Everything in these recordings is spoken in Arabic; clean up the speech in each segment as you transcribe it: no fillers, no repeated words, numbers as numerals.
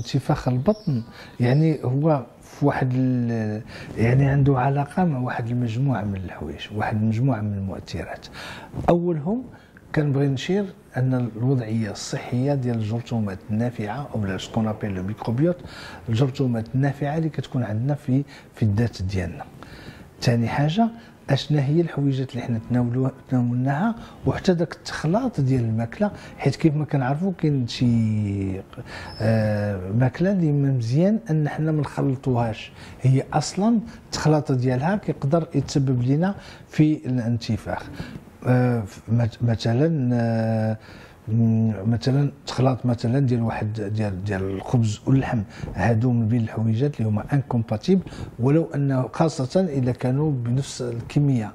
انتفاخ البطن يعني هو في واحد يعني عنده علاقه مع واحد المجموعه من الحوايج، واحد المجموعه من المؤثرات. اولهم كنبغي نشير ان الوضعيه الصحيه ديال الجرثومات النافعه او سكون ابيل لو ميكروبيوت، الجرثومات النافعه اللي كتكون عندنا في الذات ديالنا. ثاني حاجه اشنا هي الحويجات اللي حنا تناولناها، وحتى داك التخلاط ديال الماكله، حيت كيف ما كنعرفوا كاين شي ماكله اللي مزيان ان حنا ما نخلطوهاش، هي اصلا التخلاط ديالها كيقدر يتسبب لنا في الانتفاخ. مثلا تخلاط مثلا ديال واحد ديال الخبز واللحم، هادو من بين الحويجات اللي هما انكومباتيبل، ولو انه خاصه اذا كانوا بنفس الكميه.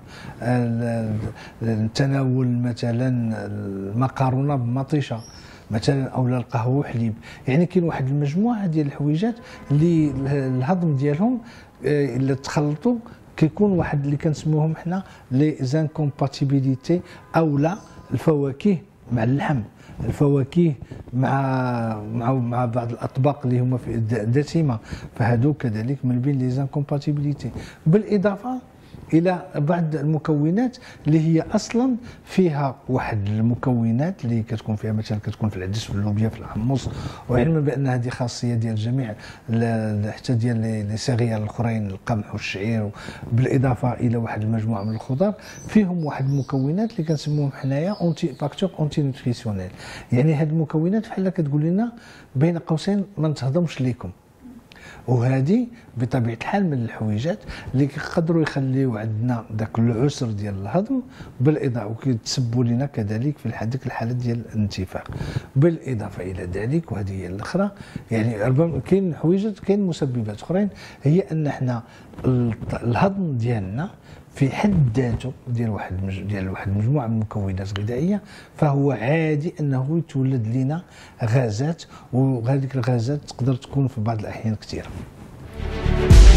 تناول مثلا المكرونه بمطيشه مثلا او القهوه وحليب، يعني كاين واحد المجموعه ديال الحويجات اللي الهضم ديالهم الا تخلطوا كيكون واحد اللي كنسموهم حنا لي زانكومباتيبيليتي، او لا الفواكه مع اللحم، الفواكه مع بعض الاطباق اللي هما دسمه، فهادو كذلك من بين لي زانكومباتيبيليتي، بالاضافه الى بعض المكونات اللي هي اصلا فيها واحد المكونات اللي كتكون فيها مثلا كتكون في العدس، في اللوبيا، في الحمص، وعلما بان هذه خاصيه ديال جميع حتى ديال لي سيريال الاخرين، القمح والشعير، بالاضافه الى واحد المجموعه من الخضار فيهم واحد المكونات اللي كنسموهم حنايا اونتي فاكتور اونتي نوتريسيونيل. يعني هاد المكونات بحال كتقول لنا بين قوسين ما نتهضمش ليكم، وهذه بطبيعه الحال من الحويجات اللي كيقدروا يخليو عندنا ذاك العسر ديال الهضم، بالاضافه وكيتسبوا لنا كذلك في هذيك الحاله ديال الانتفاخ. بالاضافه الى ذلك، وهذه هي الاخرى، يعني ربما كاين حويجات، كاين مسببات اخرين، هي ان احنا الهضم ديالنا في حد ذاته ديال واحد المجموعه من المكونات الغذائيه، فهو عادي انه يتولد لنا غازات، وهذيك الغازات تقدر تكون في بعض الاحيان كثيره.